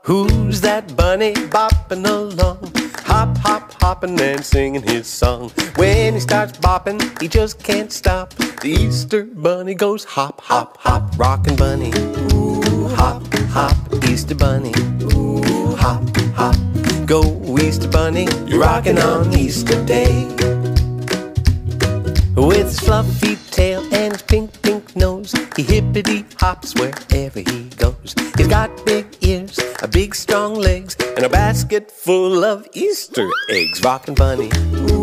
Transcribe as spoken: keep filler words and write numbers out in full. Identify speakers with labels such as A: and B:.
A: Who's that bunny bopping along? Hop, hop, hopping and singing his song. When he starts bopping, he just can't stop. The Easter bunny goes hop, hop, hop. Rockin' bunny, ooh, hop, hop. Easter bunny, ooh, hop, hop. Go Easter bunny, you're rockin' on Easter Day. With his fluffy tail and his pink, pink nose, he hippity hops wherever he goes. He's got big ears, a big strong legs, and a basket full of Easter eggs. Rockin' bunny, ooh,